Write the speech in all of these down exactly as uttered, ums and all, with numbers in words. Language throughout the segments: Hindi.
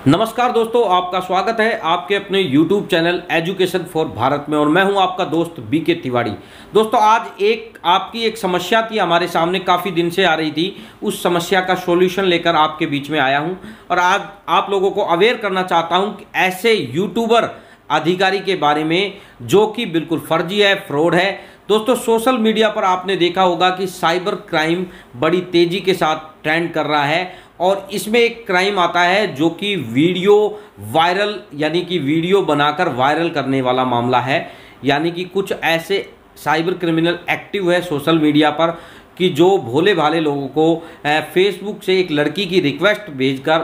नमस्कार दोस्तों, आपका स्वागत है आपके अपने YouTube channel education for Bharat में और मैं हूं आपका दोस्त बी के तिवारी। दोस्तों, आज एक आपकी एक समस्या थी हमारे सामने, काफ़ी दिन से आ रही थी। उस समस्या का सॉल्यूशन लेकर आपके बीच में आया हूं और आज आप लोगों को अवेयर करना चाहता हूं कि ऐसे यूट्यूबर अधिकारी के बारे में जो कि बिल्कुल फर्जी है, फ्रॉड है। दोस्तों, सोशल मीडिया पर आपने देखा होगा कि साइबर क्राइम बड़ी तेज़ी के साथ ट्रेंड कर रहा है और इसमें एक क्राइम आता है जो कि वीडियो वायरल यानी कि वीडियो बनाकर वायरल करने वाला मामला है। यानी कि कुछ ऐसे साइबर क्रिमिनल एक्टिव है सोशल मीडिया पर कि जो भोले भाले लोगों को फेसबुक से एक लड़की की रिक्वेस्ट भेजकर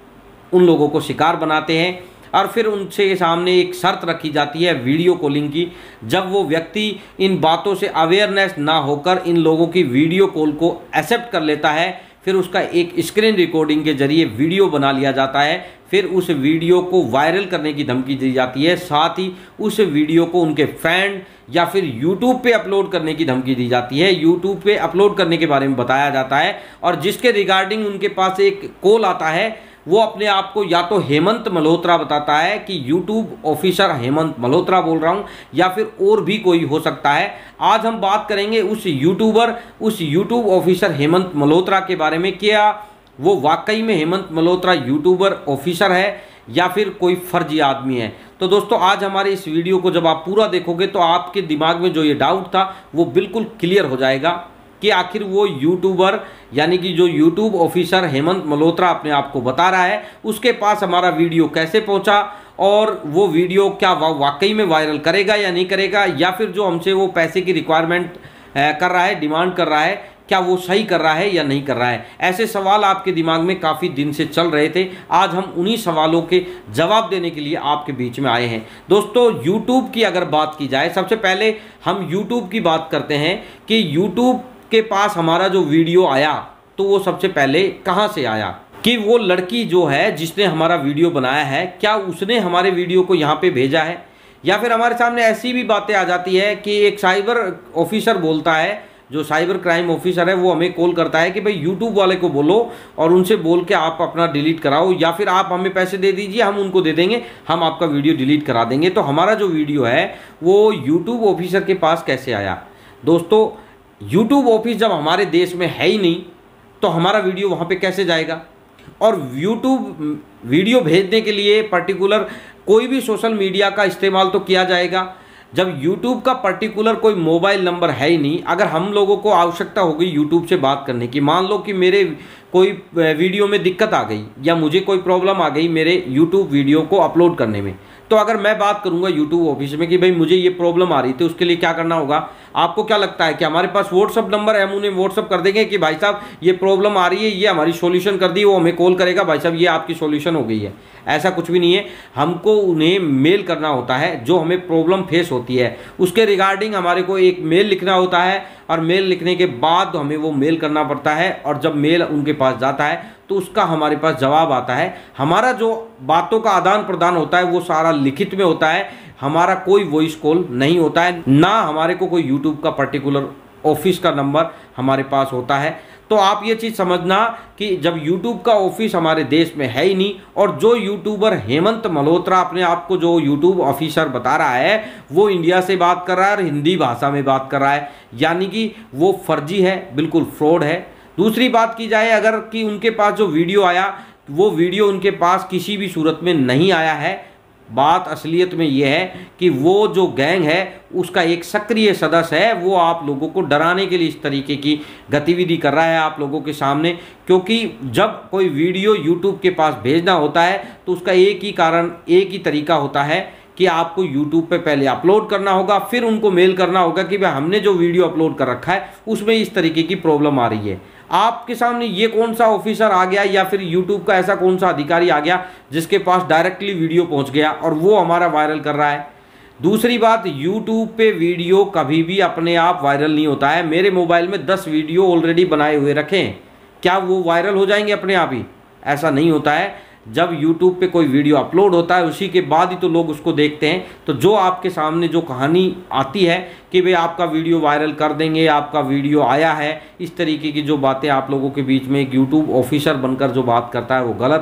उन लोगों को शिकार बनाते हैं और फिर उनसे सामने एक शर्त रखी जाती है वीडियो कॉलिंग की। जब वो व्यक्ति इन बातों से अवेयरनेस ना होकर इन लोगों की वीडियो कॉल को एक्सेप्ट कर लेता है, फिर उसका एक स्क्रीन रिकॉर्डिंग के जरिए वीडियो बना लिया जाता है, फिर उस वीडियो को वायरल करने की धमकी दी जाती है। साथ ही उस वीडियो को उनके फ्रेंड या फिर यूट्यूब पे अपलोड करने की धमकी दी जाती है। यूट्यूब पे अपलोड करने के बारे में बताया जाता है और जिसके रिगार्डिंग उनके पास एक कॉल आता है, वो अपने आप को या तो हेमंत मल्होत्रा बताता है कि यूट्यूब ऑफिसर हेमंत मल्होत्रा बोल रहा हूँ, या फिर और भी कोई हो सकता है। आज हम बात करेंगे उस यूट्यूबर उस यूट्यूब ऑफिसर हेमंत मल्होत्रा के बारे में। क्या वो वाकई में हेमंत मल्होत्रा यूट्यूबर ऑफिसर है या फिर कोई फर्जी आदमी है। तो दोस्तों, आज हमारे इस वीडियो को जब आप पूरा देखोगे तो आपके दिमाग में जो ये डाउट था वो बिल्कुल क्लियर हो जाएगा कि आखिर वो यूट्यूबर यानी कि जो यूट्यूब ऑफिसर हेमंत मल्होत्रा अपने आप को बता रहा है, उसके पास हमारा वीडियो कैसे पहुंचा और वो वीडियो क्या वा, वाकई में वायरल करेगा या नहीं करेगा, या फिर जो हमसे वो पैसे की रिक्वायरमेंट कर रहा है, डिमांड कर रहा है, क्या वो सही कर रहा है या नहीं कर रहा है। ऐसे सवाल आपके दिमाग में काफ़ी दिन से चल रहे थे। आज हम उन्हीं सवालों के जवाब देने के लिए आपके बीच में आए हैं। दोस्तों, यूट्यूब की अगर बात की जाए, सबसे पहले हम यूट्यूब की बात करते हैं कि यूट्यूब के पास हमारा जो वीडियो आया तो वो सबसे पहले कहाँ से आया, कि वो लड़की जो है जिसने हमारा वीडियो बनाया है, क्या उसने हमारे वीडियो को यहाँ पे भेजा है, या फिर हमारे सामने ऐसी भी बातें आ जाती है कि एक साइबर ऑफिसर बोलता है, जो साइबर क्राइम ऑफिसर है वो हमें कॉल करता है कि भाई यूट्यूब वाले को बोलो और उनसे बोल के आप अपना डिलीट कराओ, या फिर आप हमें पैसे दे दीजिए, हम उनको दे देंगे, हम आपका वीडियो डिलीट करा देंगे। तो हमारा जो वीडियो है वो यूट्यूब ऑफिसर के पास कैसे आया। दोस्तों, यूट्यूब ऑफिस जब हमारे देश में है ही नहीं तो हमारा वीडियो वहाँ पे कैसे जाएगा। और यूट्यूब वीडियो भेजने के लिए पर्टिकुलर कोई भी सोशल मीडिया का इस्तेमाल तो किया जाएगा। जब यूट्यूब का पर्टिकुलर कोई मोबाइल नंबर है ही नहीं, अगर हम लोगों को आवश्यकता होगी यूट्यूब से बात करने की, मान लो कि मेरे कोई वीडियो में दिक्कत आ गई या मुझे कोई प्रॉब्लम आ गई मेरे यूट्यूब वीडियो को अपलोड करने में, तो अगर मैं बात करूंगा यूट्यूब ऑफिस में कि भाई मुझे ये प्रॉब्लम आ रही थी, उसके लिए क्या करना होगा। आपको क्या लगता है कि हमारे पास व्हाट्सअप नंबर है, हम उन्हें व्हाट्सअप कर देंगे कि भाई साहब ये प्रॉब्लम आ रही है, ये हमारी सॉल्यूशन कर दी, वो हमें कॉल करेगा, भाई साहब ये आपकी सॉल्यूशन हो गई है। ऐसा कुछ भी नहीं है। हमको उन्हें मेल करना होता है, जो हमें प्रॉब्लम फेस होती है उसके रिगार्डिंग हमारे को एक मेल लिखना होता है और मेल लिखने के बाद हमें वो मेल करना पड़ता है और जब मेल उनके पास जाता है तो उसका हमारे पास जवाब आता है। हमारा जो बातों का आदान प्रदान होता है वो सारा लिखित में होता है, हमारा कोई वॉइस कॉल नहीं होता है, ना हमारे को कोई यूट्यूब का पर्टिकुलर ऑफिस का नंबर हमारे पास होता है। तो आप ये चीज़ समझना कि जब यूट्यूब का ऑफिस हमारे देश में है ही नहीं और जो यूट्यूबर हेमंत मल्होत्रा अपने आप को जो यूट्यूब ऑफिसर बता रहा है वो इंडिया से बात कर रहा है और हिंदी भाषा में बात कर रहा है, यानी कि वो फर्जी है, बिल्कुल फ्रॉड है। दूसरी बात की जाए अगर कि उनके पास जो वीडियो आया वो वीडियो उनके पास किसी भी सूरत में नहीं आया है। बात असलियत में यह है कि वो जो गैंग है उसका एक सक्रिय सदस्य है, वो आप लोगों को डराने के लिए इस तरीके की गतिविधि कर रहा है आप लोगों के सामने। क्योंकि जब कोई वीडियो यूट्यूब के पास भेजना होता है तो उसका एक ही कारण एक ही तरीका होता है कि आपको यूट्यूब पे पहले अपलोड करना होगा, फिर उनको मेल करना होगा कि भाई हमने जो वीडियो अपलोड कर रखा है उसमें इस तरीके की प्रॉब्लम आ रही है। आपके सामने ये कौन सा ऑफिसर आ गया या फिर यूट्यूब का ऐसा कौन सा अधिकारी आ गया जिसके पास डायरेक्टली वीडियो पहुंच गया और वो हमारा वायरल कर रहा है। दूसरी बात, यूट्यूब पे वीडियो कभी भी अपने आप वायरल नहीं होता है। मेरे मोबाइल में दस वीडियो ऑलरेडी बनाए हुए रखे हैं, क्या वो वायरल हो जाएंगे अपने आप ही? ऐसा नहीं होता है। जब YouTube पे कोई वीडियो अपलोड होता है उसी के बाद ही तो लोग उसको देखते हैं। तो जो आपके सामने जो कहानी आती है कि भाई आपका वीडियो वायरल कर देंगे, आपका वीडियो आया है, इस तरीके की जो बातें आप लोगों के बीच में एक यूट्यूब ऑफिसर बनकर जो बात करता है वो गलत है।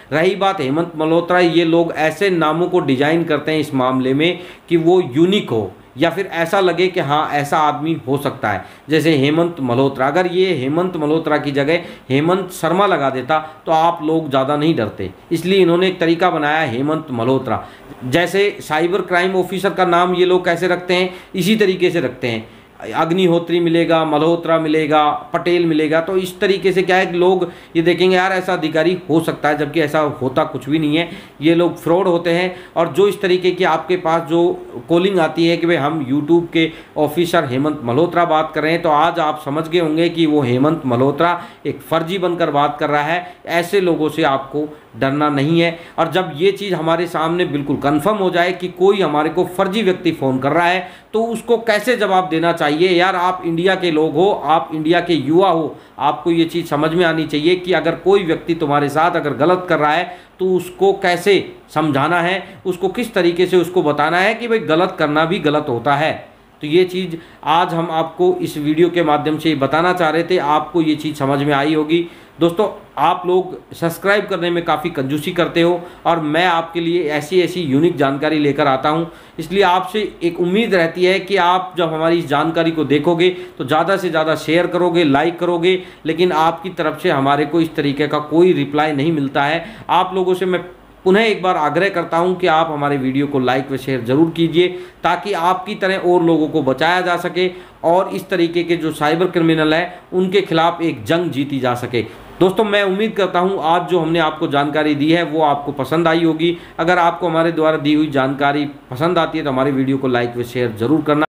रही बात हेमंत मल्होत्रा, ये लोग ऐसे नामों को डिजाइन करते हैं इस मामले में कि वो यूनिक हो या फिर ऐसा लगे कि हाँ ऐसा आदमी हो सकता है। जैसे हेमंत मल्होत्रा, अगर ये हेमंत मल्होत्रा की जगह हेमंत शर्मा लगा देता तो आप लोग ज़्यादा नहीं डरते, इसलिए इन्होंने एक तरीका बनाया हेमंत मल्होत्रा। जैसे साइबर क्राइम ऑफिसर का नाम ये लोग कैसे रखते हैं, इसी तरीके से रखते हैं, अग्निहोत्री मिलेगा, मल्होत्रा मिलेगा, पटेल मिलेगा। तो इस तरीके से क्या है कि लोग ये देखेंगे यार ऐसा अधिकारी हो सकता है, जबकि ऐसा होता कुछ भी नहीं है, ये लोग फ्रॉड होते हैं। और जो इस तरीके की आपके पास जो कॉलिंग आती है कि भाई हम यूट्यूब के ऑफिसर हेमंत मल्होत्रा बात कर रहे हैं, तो आज आप समझ गए होंगे कि वो हेमंत मल्होत्रा एक फर्जी बनकर बात कर रहा है। ऐसे लोगों से आपको डरना नहीं है। और जब ये चीज़ हमारे सामने बिल्कुल कंफर्म हो जाए कि कोई हमारे को फर्जी व्यक्ति फ़ोन कर रहा है, तो उसको कैसे जवाब देना चाहिए। यार आप इंडिया के लोग हो, आप इंडिया के युवा हो, आपको ये चीज़ समझ में आनी चाहिए कि अगर कोई व्यक्ति तुम्हारे साथ अगर गलत कर रहा है तो उसको कैसे समझाना है, उसको किस तरीके से उसको बताना है कि भाई गलत करना भी गलत होता है। तो ये चीज़ आज हम आपको इस वीडियो के माध्यम से बताना चाह रहे थे, आपको ये चीज़ समझ में आई होगी। दोस्तों आप लोग सब्सक्राइब करने में काफ़ी कंजूसी करते हो और मैं आपके लिए ऐसी ऐसी यूनिक जानकारी लेकर आता हूं, इसलिए आपसे एक उम्मीद रहती है कि आप जब हमारी इस जानकारी को देखोगे तो ज़्यादा से ज़्यादा शेयर करोगे, लाइक करोगे, लेकिन आपकी तरफ से हमारे को इस तरीके का कोई रिप्लाई नहीं मिलता है। आप लोगों से मैं पुनः एक बार आग्रह करता हूं कि आप हमारे वीडियो को लाइक व शेयर जरूर कीजिए, ताकि आपकी तरह और लोगों को बचाया जा सके और इस तरीके के जो साइबर क्रिमिनल हैं उनके खिलाफ एक जंग जीती जा सके। दोस्तों मैं उम्मीद करता हूं आज जो हमने आपको जानकारी दी है वो आपको पसंद आई होगी। अगर आपको हमारे द्वारा दी हुई जानकारी पसंद आती है तो हमारे वीडियो को लाइक व शेयर जरूर करना।